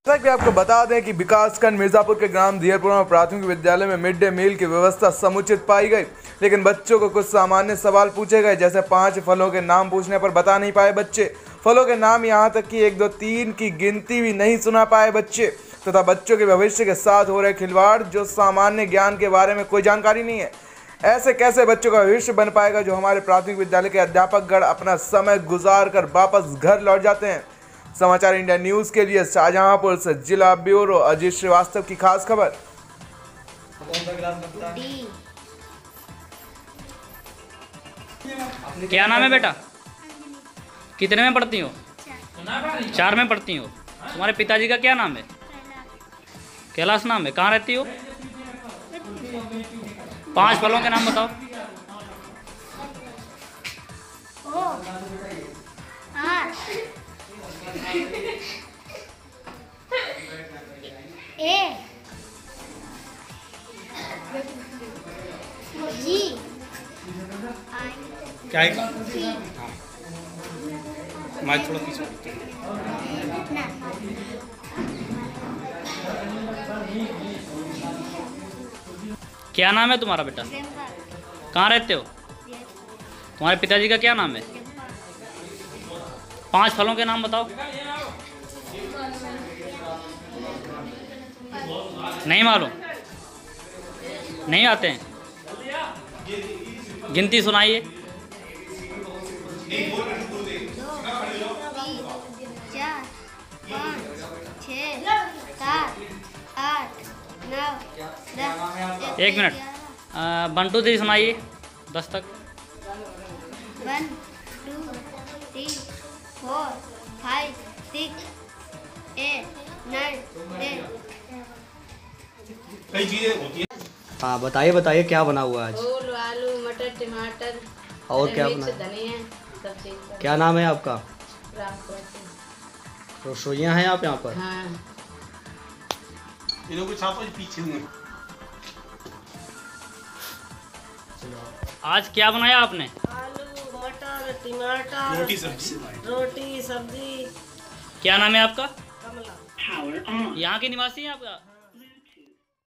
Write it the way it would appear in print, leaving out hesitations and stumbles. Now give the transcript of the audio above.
जैसा कि आपको बता दें कि विकासखंड मिर्जापुर के ग्राम धीरपुर में प्राथमिक विद्यालय में मिड डे मील की व्यवस्था समुचित पाई गई, लेकिन बच्चों को कुछ सामान्य सवाल पूछे गए, जैसे 5 फलों के नाम पूछने पर बता नहीं पाए बच्चे, फलों के नाम यहाँ तक कि 1 2 3 की गिनती भी नहीं सुना पाए बच्चे, तथा बच्चों के भविष्य के साथ हो रहे खिलवाड़, जो सामान्य ज्ञान के बारे में कोई जानकारी नहीं है। ऐसे कैसे बच्चों का भविष्य बन पाएगा, जो हमारे प्राथमिक विद्यालय के अध्यापकगण अपना समय गुजार कर वापस घर लौट जाते हैं। समाचार इंडिया न्यूज के लिए शाहजहांपुर से जिला ब्यूरो अजीत श्रीवास्तव की खास खबर। क्या नाम है बेटा? कितने में पढ़ती हो? 4 में पढ़ती हो। तुम्हारे पिताजी का क्या नाम है? कैलाश नाम है। कहाँ रहती हो? 5 फलों के नाम बताओ। ए जी क्या है? मैं थोड़ा पीछे। क्या नाम है तुम्हारा बेटा? कहाँ रहते हो? तुम्हारे पिताजी का क्या नाम है? 5 फलों के नाम बताओ। नहीं मालूम? नहीं आते हैं? गिनती सुनाइए। 2 3 4 5 6 7 8 9 10। 1 मिनट। 1 2 3 सुनाइए 10 तक। 1 2 3 4 5 6 8 9 10। कई चीजें होती है। हाँ बताइए क्या बना हुआ है आज? फूल, आलू, मटर, टमाटर और क्या मिर्च, बना? धनिया सब चीज। क्या नाम है आपका? रामपुर। रसोइयाँ हैं आप यहाँ पर? हाँ। इन लोगों के छापो पीछे हुए। आज क्या बनाया आपने? आलू, मटर, टमाटर, रोटी सब्जी। क्या नाम है आपका? कमला। यहाँ के निवासी हैं आप?